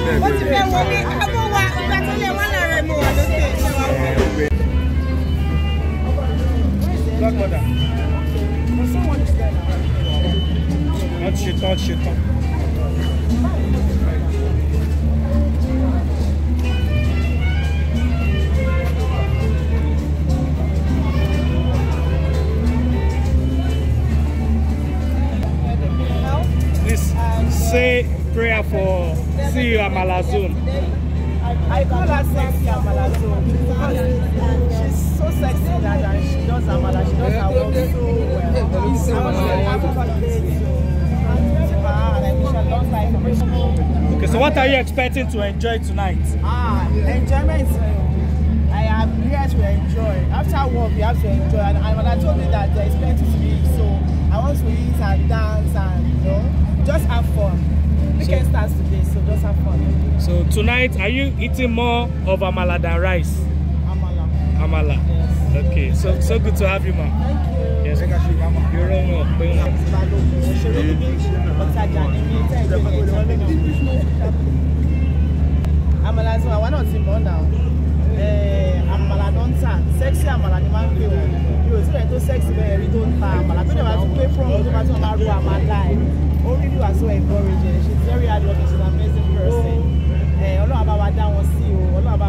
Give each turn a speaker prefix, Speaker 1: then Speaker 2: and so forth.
Speaker 1: Godmother. Someone is there now. Not shit. Please say prayer for see you Amalazone.
Speaker 2: I call her sexy Amalazone because she's so sexy that she does Amala, she does her work so well.
Speaker 1: Okay, so what are you expecting to enjoy tonight?
Speaker 2: Enjoyment. I am here to enjoy. After work, we have to enjoy. And Amala told me that there is plenty to eat, so I want to eat and dance and just have fun. Weekend starts today, so just have fun.
Speaker 1: So tonight, are you eating more of Amala than rice? Amala.
Speaker 2: Yes.
Speaker 1: Okay, so good to have you, ma.
Speaker 2: Thank you.
Speaker 1: Yes, you're wrong.
Speaker 2: Amalazone, I want to see more now. Amalazone, sexy Amala, the man you so sexy, very don't Amala. Don't have to pay from the matter of Amala. All people are so encouraging. She's very hardworking. She's an amazing person. All about that was see you. All about